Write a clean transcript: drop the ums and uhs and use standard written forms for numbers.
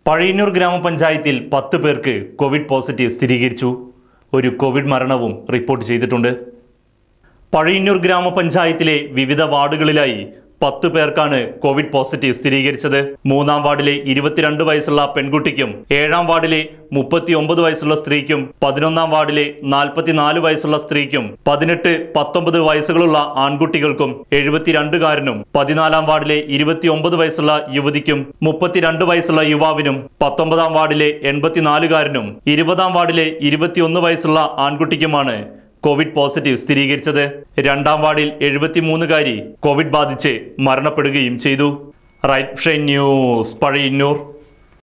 പഴയന്നൂർ ഗ്രാമപഞ്ചായത്തിൽ 10 പേർക്ക് Covid positive സ്ഥിരീകരിച്ചു. ഒരു കോവിഡ് മരണവും റിപ്പോർട്ട് ചെയ്തിട്ടുണ്ട്. പഴയന്നൂർ ഗ്രാമപഞ്ചായത്തിലെ വിവിധ വാർഡുകളിലായി 10 പേർക്കാണ് കോവിഡ് പോസിറ്റീവ് സ്ഥിരീകരിച്ചത്. 3-ാം വാർഡിലെ 22 വയസ്സുള്ള പെൺകുട്ടിക്കും 7-ാം വാർഡിലെ 39 വയസ്സുള്ള സ്ത്രീക്കും 11-ാം വാർഡിലെ 44 വയസ്സുള്ള സ്ത്രീക്കും 18-19 വയസ്സുകളുള്ള ആൺകുട്ടികൾക്കും 72കാരനും 14-ാം വാർഡിലെ 29 വയസ്സുള്ള യുവതിക്കും 32 വയസ്സുള്ള യുവാവിനും 19-ാം വാർഡിലെ 84കാരനും 20-ാം വാർഡിലെ 21 വയസ്സുള്ള ആൺകുട്ടിക്കുമാണ് കോവിഡ് പോസിറ്റീവ് സ്ഥിരീകരിച്ചത്. 2-ാം വാർഡിൽ 73കാരി കോവിഡ് ബാധിച്ച് മരണപ്പെടുകയും ചെയ്തു. Right news Pazhayannur.